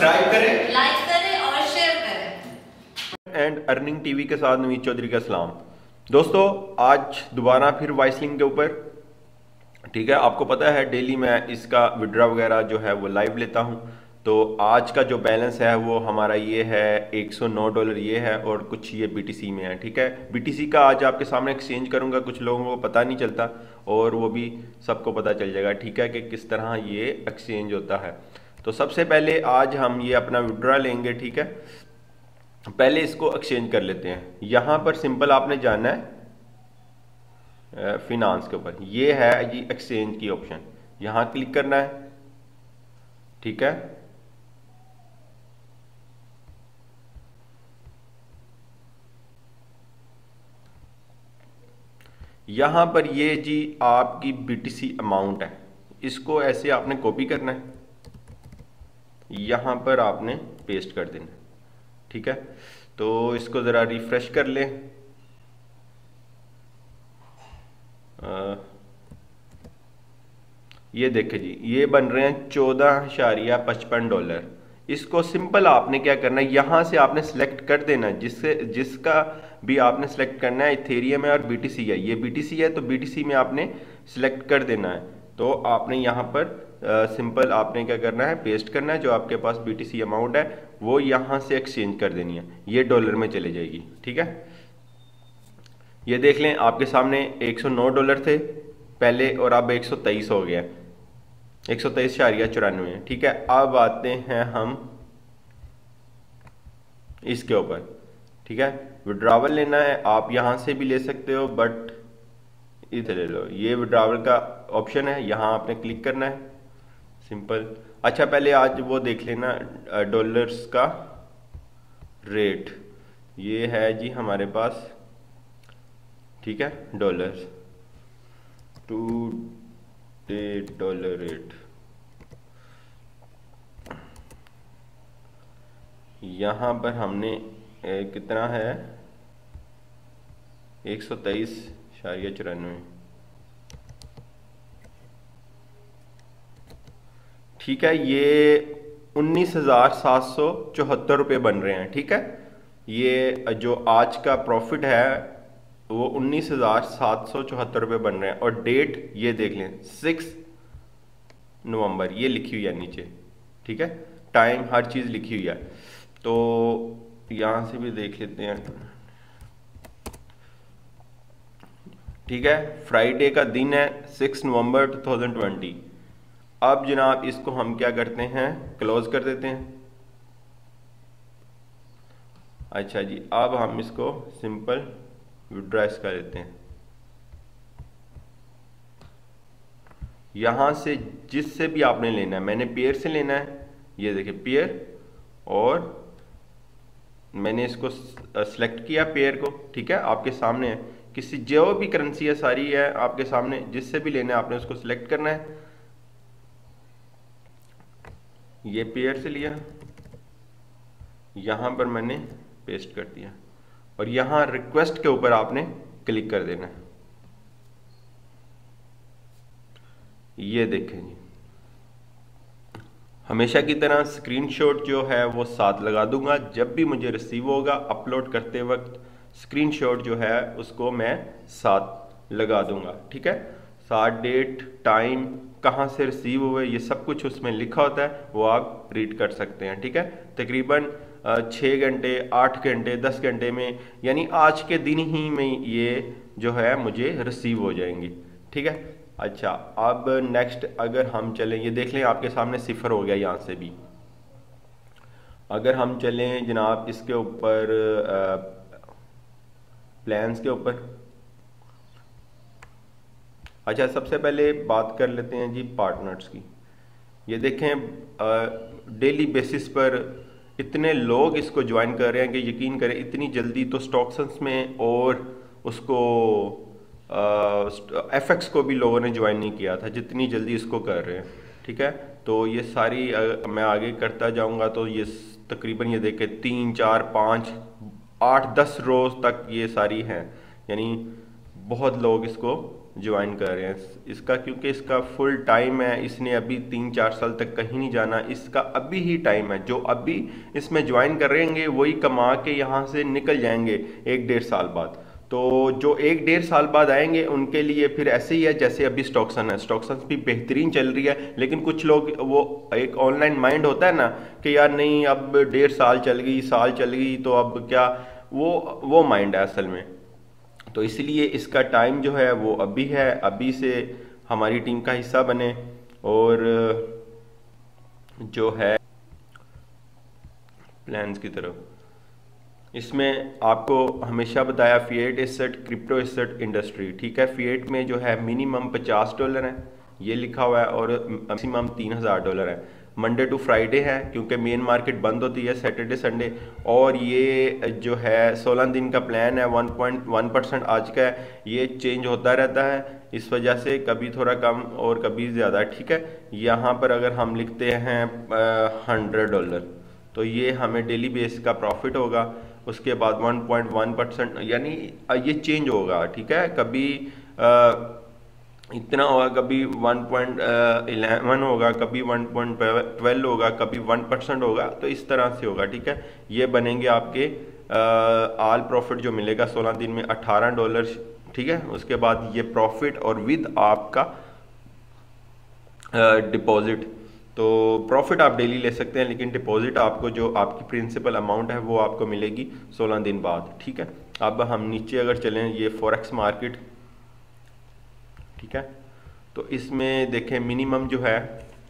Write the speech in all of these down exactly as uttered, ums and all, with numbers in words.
Subscribe करें, like करें और शेयर करें। एंड अर्निंग टीवी के साथ नवीद चौधरी का सलाम। दोस्तों, आज दोबारा फिर वाइसलिंग के ऊपर, ठीक है। आपको पता है डेली मैं इसका विड्रा वगैरह जो है वो लाइव लेता हूं। तो आज का जो बैलेंस है वो हमारा ये है एक सौ नौ डॉलर ये है, और कुछ ये बीटीसी में है, ठीक है। बीटीसी का आज आपके सामने एक्सचेंज करूंगा, कुछ लोगों को पता नहीं चलता और वो भी सबको पता चल जाएगा, ठीक है, कि किस तरह ये एक्सचेंज होता है। तो सबसे पहले आज हम ये अपना विड्रा लेंगे, ठीक है। पहले इसको एक्सचेंज कर लेते हैं। यहां पर सिंपल आपने जाना है फिनांस के ऊपर, ये है ये एक्सचेंज की ऑप्शन, यहां क्लिक करना है, ठीक है। यहां पर ये जी आपकी बीटीसी अमाउंट है, इसको ऐसे आपने कॉपी करना है, यहां पर आपने पेस्ट कर देना, ठीक है। तो इसको जरा रिफ्रेश कर लें। आ, ये देखें जी, ये बन रहे हैं चौदह अशारिया पचपन डॉलर। इसको सिंपल आपने क्या करना है, यहां से आपने सेलेक्ट कर देना है, जिससे जिसका भी आपने सेलेक्ट करना है। इथेरियम है और बीटीसी है, ये बीटीसी है तो बीटीसी में आपने सेलेक्ट कर देना है। तो आपने यहां पर सिंपल uh, आपने क्या करना है, पेस्ट करना है जो आपके पास बीटीसी अमाउंट है, वो यहां से एक्सचेंज कर देनी है, ये डॉलर में चले जाएगी, ठीक है। ये देख लें आपके सामने एक सौ नौ डॉलर थे पहले और अब एक सौ तेईस हो गया, एक सौ तेईस शारिया चौरानवे, ठीक है। अब आते हैं हम इसके ऊपर, ठीक है। विड्रावल लेना है, आप यहां से भी ले सकते हो बट इधर ले लो, ये विड्रावल का ऑप्शन है, यहां आपने क्लिक करना है, सिंपल। अच्छा, पहले आज वो देख लेना डॉलर्स का रेट, ये है जी हमारे पास, ठीक है, dollars today dollar rate. यहां पर हमने ए, कितना है, एक सौ तेईस शारिया चौरानवे, ठीक है। ये उन्नीस हजार सात सौ चौहत्तर रुपये बन रहे हैं, ठीक है। ये जो आज का प्रॉफिट है वो उन्नीस हजार सात सौ चौहत्तर रुपये बन रहे हैं, और डेट ये देख लें सिक्स नवंबर, ये लिखी हुई है नीचे, ठीक है। टाइम हर चीज़ लिखी हुई है, तो यहां से भी देख लेते हैं, ठीक है। फ्राइडे का दिन है six November two thousand twenty. अब जनाब इसको हम क्या करते हैं, क्लोज कर देते हैं। अच्छा जी, अब हम इसको सिंपल विड्रॉ कर देते हैं। यहां से जिससे भी आपने लेना है, मैंने पेयर से लेना है, ये देखिए पेयर, और मैंने इसको सेलेक्ट किया पेयर को, ठीक है। आपके सामने है, किसी जो भी करेंसी है सारी है आपके सामने, जिससे भी लेना है आपने उसको सिलेक्ट करना है। ये पेयर से लिया, यहां पर मैंने पेस्ट कर दिया, और यहां रिक्वेस्ट के ऊपर आपने क्लिक कर देना है। ये देखें जी, हमेशा की तरह स्क्रीनशॉट जो है वो साथ लगा दूंगा, जब भी मुझे रिसीव होगा अपलोड करते वक्त स्क्रीनशॉट जो है उसको मैं साथ लगा दूंगा, ठीक है। साथ डेट टाइम कहाँ से रिसीव हुए ये सब कुछ उसमें लिखा होता है, वो आप रीड कर सकते हैं, ठीक है। तकरीबन छः घंटे आठ घंटे दस घंटे में, यानी आज के दिन ही में ये जो है मुझे रिसीव हो जाएंगी, ठीक है। अच्छा, अब नेक्स्ट अगर हम चलें, ये देख लें आपके सामने सिफर हो गया यहाँ से भी। अगर हम चलें जनाब इसके ऊपर प्लान्स के ऊपर, अच्छा सबसे पहले बात कर लेते हैं जी पार्टनर्स की। ये देखें डेली बेसिस पर इतने लोग इसको ज्वाइन कर रहे हैं कि यकीन करें इतनी जल्दी तो स्टॉक्स में और उसको एफएक्स को भी लोगों ने ज्वाइन नहीं किया था जितनी जल्दी इसको कर रहे हैं, ठीक है। तो ये सारी आ, मैं आगे करता जाऊंगा तो ये तकरीबन ये देखें तीन चार पाँच आठ दस रोज तक ये सारी हैं, यानी बहुत लोग इसको ज्वाइन कर रहे हैं इसका, क्योंकि इसका फुल टाइम है, इसने अभी तीन चार साल तक कहीं नहीं जाना, इसका अभी ही टाइम है। जो अभी इसमें ज्वाइन करेंगे वही कमा के यहाँ से निकल जाएंगे एक डेढ़ साल बाद। तो जो एक डेढ़ साल बाद आएंगे उनके लिए फिर ऐसे ही है जैसे अभी स्टॉक्सन है। स्टॉक्सन भी बेहतरीन चल रही है, लेकिन कुछ लोग वो एक ऑनलाइन माइंड होता है ना कि यार नहीं अब डेढ़ साल चल गई, साल चल गई तो अब क्या, वो वो माइंड है असल में। तो इसलिए इसका टाइम जो है वो अभी है, अभी से हमारी टीम का हिस्सा बने। और जो है प्लान्स की तरफ, इसमें आपको हमेशा बताया fiat asset, crypto asset industry, ठीक है। फिएट में जो है मिनिमम पचास डॉलर है ये लिखा हुआ है और मैक्सिमम तीन हज़ार डॉलर है। मंडे टू फ्राइडे है क्योंकि मेन मार्केट बंद होती है सैटरडे संडे। और ये जो है सोलह दिन का प्लान है, वन पॉइंट वन परसेंट आज का है, ये चेंज होता रहता है, इस वजह से कभी थोड़ा कम और कभी ज़्यादा, ठीक है। यहाँ पर अगर हम लिखते हैं हंड्रेड डॉलर तो ये हमें डेली बेस का प्रॉफिट होगा। उसके बाद वन पॉइंट वन परसेंट यानी ये चेंज होगा, ठीक है। कभी आ, इतना होगा, कभी वन पॉइंट इलेवन होगा, कभी वन पॉइंट ट्वेल्व होगा, कभी वन परसेंट होगा, तो इस तरह से होगा, ठीक है। ये बनेंगे आपके आल प्रॉफिट जो मिलेगा सोलह दिन में अठारह डॉलर, ठीक है। उसके बाद ये प्रॉफिट और विद आपका डिपॉजिट, तो प्रॉफिट आप डेली ले सकते हैं, लेकिन डिपॉजिट आपको जो आपकी प्रिंसिपल अमाउंट है वो आपको मिलेगी सोलह दिन बाद, ठीक है। अब हम नीचे अगर चलें, ये फॉरेक्स मार्केट, ठीक है। तो इसमें देखें मिनिमम जो है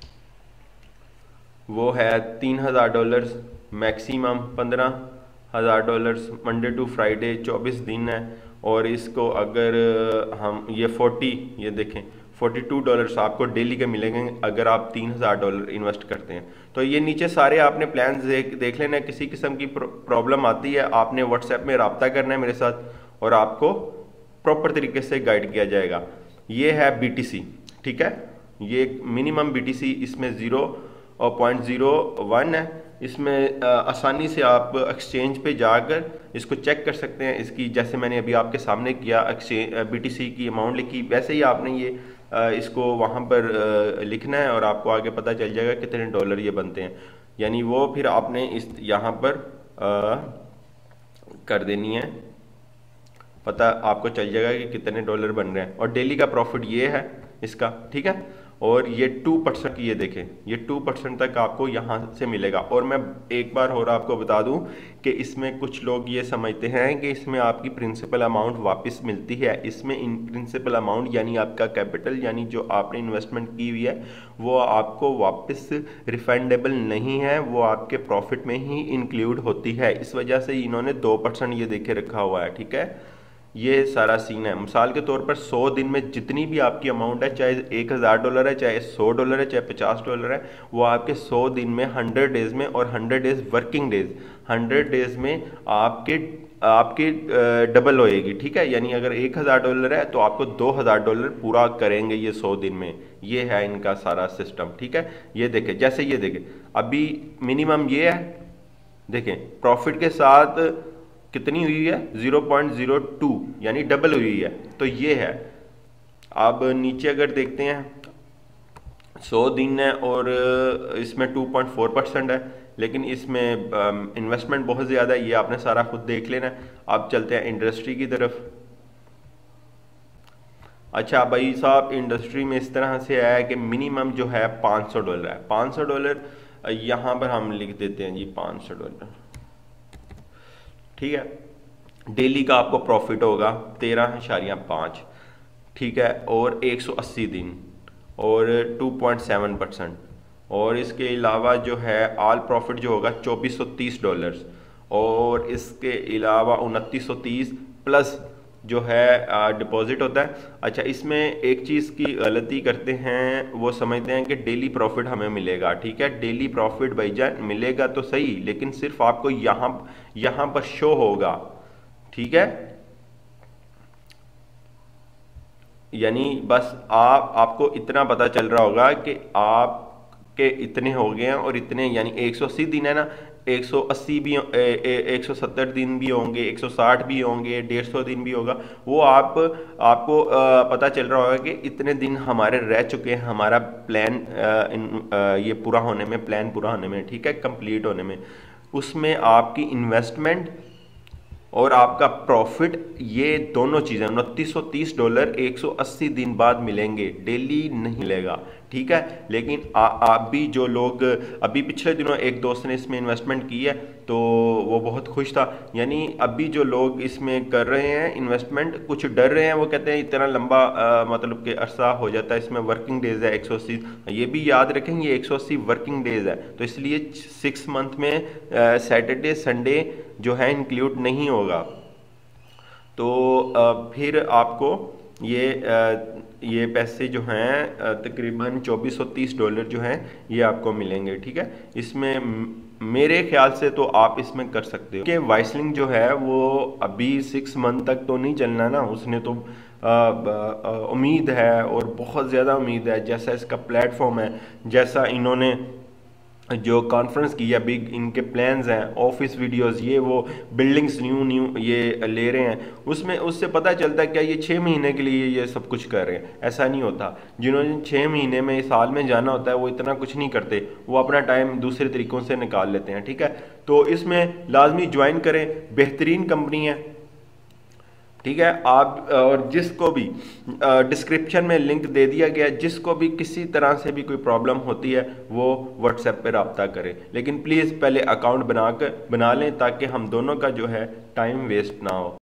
वो है तीन हज़ार डॉलर्स, मैक्सिमम पंद्रह हज़ार डॉलर्स, मंडे टू फ्राइडे चौबीस दिन है। और इसको अगर हम ये फोर्टी ये देखें फोर्टी टू डॉलर्स आपको डेली के मिलेंगे अगर आप तीन हज़ार डॉलर इन्वेस्ट करते हैं। तो ये नीचे सारे आपने प्लान देख देख लेना है। किसी किस्म की प्रॉब्लम आती है आपने व्हाट्सएप में रब्ता करना है मेरे साथ और आपको प्रॉपर तरीके से गाइड किया जाएगा। ये है बीटीसी, ठीक है। ये मिनिमम बीटीसी इसमें ज़ीरो और पॉइंट ज़ीरो वन है। इसमें आ, आसानी से आप एक्सचेंज पे जाकर इसको चेक कर सकते हैं। इसकी जैसे मैंने अभी आपके सामने किया, एक्सचेंज बीटीसी की अमाउंट लिखी, वैसे ही आपने ये आ, इसको वहाँ पर आ, लिखना है और आपको आगे पता चल जाएगा कितने डॉलर ये बनते हैं। यानी वो फिर आपने इस यहाँ पर आ, कर देनी है, पता आपको चल जाएगा कि कितने डॉलर बन रहे हैं। और डेली का प्रॉफिट ये है इसका, ठीक है। और ये टू परसेंट ये देखें, ये टू परसेंट तक आपको यहाँ से मिलेगा। और मैं एक बार और आपको बता दूं कि इसमें कुछ लोग ये समझते हैं कि इसमें आपकी प्रिंसिपल अमाउंट वापस मिलती है। इसमें इन प्रिंसिपल अमाउंट यानी आपका कैपिटल यानी जो आपने इन्वेस्टमेंट की हुई है वो आपको वापस रिफंडेबल नहीं है, वो आपके प्रॉफिट में ही इंक्लूड होती है। इस वजह से इन्होंने दो परसेंट ये देखे रखा हुआ है, ठीक है। ये सारा सीन है। मिसाल के तौर पर सौ दिन में जितनी भी आपकी अमाउंट है, चाहे एक हज़ार डॉलर है, चाहे सौ डॉलर है, चाहे पचास डॉलर है, वो आपके सौ दिन में हंड्रेड डेज में, और hundred days working days, hundred days में आपके आपके डबल होएगी, ठीक है। यानी अगर एक हज़ार डॉलर है तो आपको दो हज़ार डॉलर पूरा करेंगे ये सौ दिन में। ये है इनका सारा सिस्टम, ठीक है। ये देखें, जैसे ये देखें अभी मिनिमम ये है, देखें प्रॉफिट के साथ कितनी हुई है, ज़ीरो पॉइंट ज़ीरो टू यानी डबल हुई है। तो ये है। अब नीचे अगर देखते हैं सौ दिन है और इसमें टू पॉइंट फोर परसेंट है, लेकिन इसमें इन्वेस्टमेंट बहुत ज़्यादा है, ये आपने सारा खुद देख लेना है। अब चलते हैं इंडस्ट्री की तरफ। अच्छा भाई साहब, इंडस्ट्री में इस तरह से आया है कि मिनिमम जो है पाँच सौ डॉलर है। पाँच सौ डॉलर यहाँ पर हम लिख देते हैं जी पाँच सौ डॉलर, ठीक है। डेली का आपको प्रॉफिट होगा तेरह इशारिया पाँच, ठीक है। और एक सौ अस्सी दिन और टू पॉइंट सेवन परसेंट। और इसके अलावा जो है ऑल प्रॉफिट जो होगा चौबीस सौ तीस डॉलर्स, और इसके अलावा उनतीस सौ तीस प्लस जो है डिपॉजिट होता है। अच्छा, इसमें एक चीज़ की गलती करते हैं, वो समझते हैं कि डेली प्रॉफिट हमें मिलेगा, ठीक है। डेली प्रॉफिट भाईजान मिलेगा तो सही, लेकिन सिर्फ आपको यहाँ यहाँ पर शो होगा, ठीक है। यानी बस आप आपको इतना पता चल रहा होगा कि आप के इतने हो गए हैं और इतने, यानी एक सौ अस्सी दिन है ना, एक सौ अस्सी भी एक सौ सत्तर दिन भी होंगे, एक सौ साठ भी होंगे, डेढ़ सौ दिन भी होगा, वो आप आपको आ, पता चल रहा होगा कि इतने दिन हमारे रह चुके हैं हमारा प्लान आ, इन, आ, ये पूरा होने में, प्लान पूरा होने में, ठीक है, कंप्लीट होने में। उसमें आपकी इन्वेस्टमेंट और आपका प्रॉफिट, ये दोनों चीज़ें उनतीस सौ तीस डॉलर एक सौ अस्सी दिन बाद मिलेंगे, डेली नहीं मिलेगा, ठीक है। लेकिन आ, आप भी जो लोग अभी पिछले दिनों एक दोस्त ने इसमें इन्वेस्टमेंट की है तो वो बहुत खुश था। यानी अभी जो लोग इसमें कर रहे हैं इन्वेस्टमेंट, कुछ डर रहे हैं, वो कहते हैं इतना लंबा आ, मतलब कि अरसा हो जाता है, इसमें वर्किंग डेज है एक सौ अस्सी, ये भी याद रखें ये एक सौ अस्सी वर्किंग डेज है, तो इसलिए सिक्स मंथ में सैटरडे संडे जो है इंक्लूड नहीं होगा। तो आ, फिर आपको ये आ, ये पैसे जो हैं तकरीबन चौबीस सौ तीस डॉलर जो हैं ये आपको मिलेंगे, ठीक है। इसमें मेरे ख्याल से तो आप इसमें कर सकते हो कि वाइसलिंग जो है वो अभी सिक्स मंथ तक तो नहीं चलना ना, उसने तो उम्मीद है और बहुत ज़्यादा उम्मीद है, जैसा इसका प्लेटफॉर्म है, जैसा इन्होंने जो कॉन्फ्रेंस की या बिग इनके प्लान्स हैं, ऑफिस वीडियोस, ये वो बिल्डिंग्स न्यू न्यू ये ले रहे हैं, उसमें उससे पता चलता है क्या ये छः महीने के लिए ये सब कुछ कर रहे हैं। ऐसा नहीं होता, जिन्होंने छः महीने में साल में जाना होता है वो इतना कुछ नहीं करते, वो अपना टाइम दूसरे तरीक़ों से निकाल लेते हैं, ठीक है। तो इसमें लाजमी ज्वाइन करें, बेहतरीन कंपनी है, ठीक है। आप और जिसको भी डिस्क्रिप्शन में लिंक दे दिया गया, जिसको भी किसी तरह से भी कोई प्रॉब्लम होती है वो व्हाट्सएप पे रब्ता करें, लेकिन प्लीज़ पहले अकाउंट बना कर बना लें ताकि हम दोनों का जो है टाइम वेस्ट ना हो।